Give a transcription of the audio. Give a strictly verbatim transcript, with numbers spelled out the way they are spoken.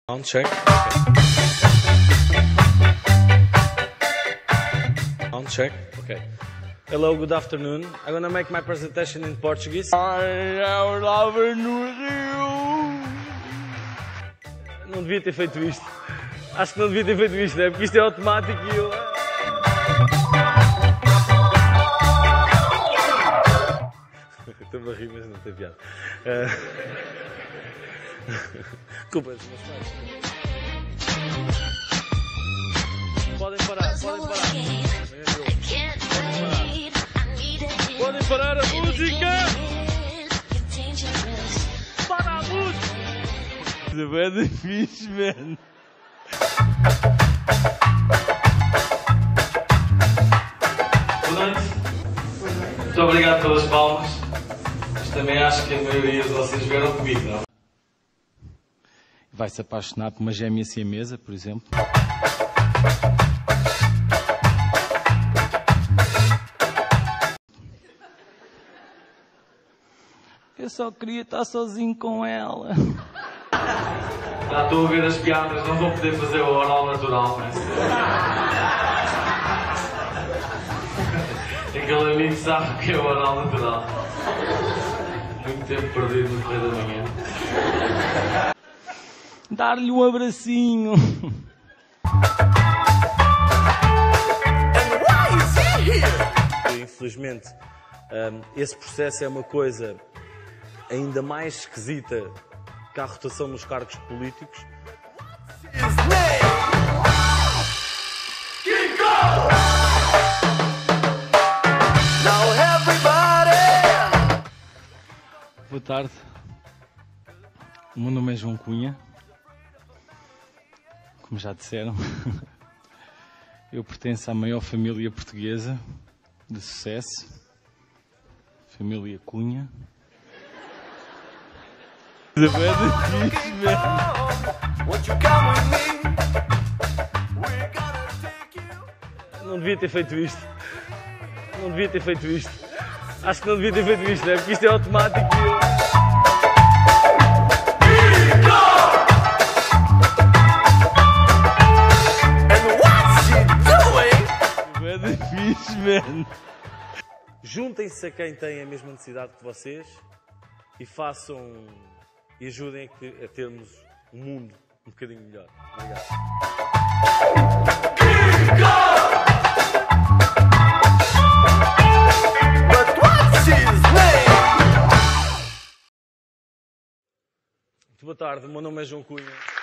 Sound check. Okay. Sound check. Okay. Hello, good afternoon. I'm gonna make my presentation in Portuguese. Não devia ter feito isto. Acho que não devia ter feito isto, né? Porque isto é automático e eu... Estou a rir, mas não tem piada. Uh... Culpa dos meus pais. Podem parar, podem parar. Podem parar a música! Para a música! É bem fixe, man. Boa noite. Muito obrigado pelas palmas. Mas também acho que a maioria de vocês vieram comigo, não? Vai se apaixonar por uma gêmea siamesa, por exemplo. Eu só queria estar sozinho com ela. Já estou a ver as piadas, não vou poder fazer o oral natural, mas... Aquele amigo sabe o que é o oral natural. Muito tempo perdido no correio da manhã. Dar-lhe um abracinho. Infelizmente, esse processo é uma coisa ainda mais esquisita que a rotação nos cargos políticos. Boa tarde. O meu nome é João Cunha. Como já disseram, eu pertenço à maior família portuguesa de sucesso, família Cunha. Não devia ter feito isto. Não devia ter feito isto. Acho que não devia ter feito isto, né? Porque isto é automático e eu... Juntem-se a quem tem a mesma necessidade que vocês e façam e ajudem a, que, a termos um mundo um bocadinho melhor. Obrigado. Muito boa tarde, o meu nome é João Cunha.